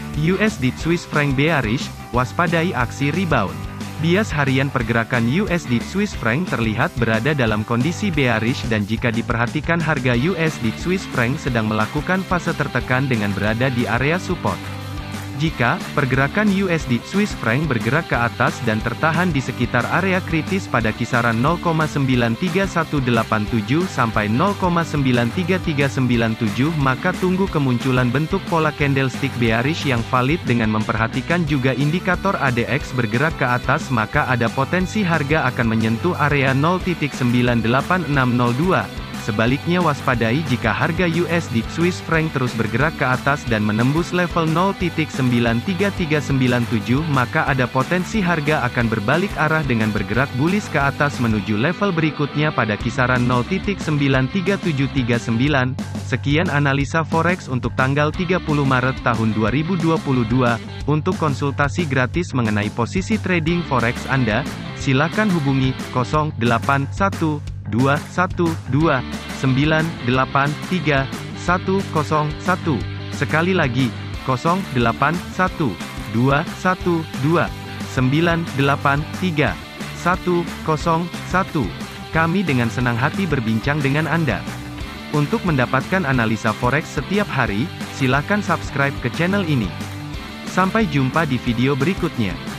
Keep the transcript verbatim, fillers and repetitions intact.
U S D Swiss franc bearish, waspadai aksi rebound. Bias harian pergerakan U S D Swiss franc terlihat berada dalam kondisi bearish dan jika diperhatikan harga U S D Swiss franc sedang melakukan fase tertekan dengan berada di area support. Jika pergerakan U S D Swiss franc bergerak ke atas dan tertahan di sekitar area kritis pada kisaran nol koma sembilan tiga satu delapan tujuh sampai nol koma sembilan tiga tiga sembilan tujuh, maka tunggu kemunculan bentuk pola candlestick bearish yang valid dengan memperhatikan juga indikator A D X bergerak ke atas, maka ada potensi harga akan menyentuh area nol koma sembilan delapan enam nol dua. Sebaliknya waspadai jika harga U S D Swiss franc terus bergerak ke atas dan menembus level nol koma sembilan tiga tiga sembilan tujuh, maka ada potensi harga akan berbalik arah dengan bergerak bullish ke atas menuju level berikutnya pada kisaran nol koma sembilan tiga tujuh tiga sembilan. Sekian analisa forex untuk tanggal tiga puluh Maret tahun dua ribu dua puluh dua. Untuk konsultasi gratis mengenai posisi trading forex Anda, silakan hubungi nol delapan satu dua satu dua sembilan delapan tiga satu nol satu. Sekali lagi, nol delapan satu dua satu dua sembilan delapan tiga satu nol satu. Kami dengan senang hati berbincang dengan Anda. Untuk mendapatkan analisa forex setiap hari, silakan subscribe ke channel ini. Sampai jumpa di video berikutnya.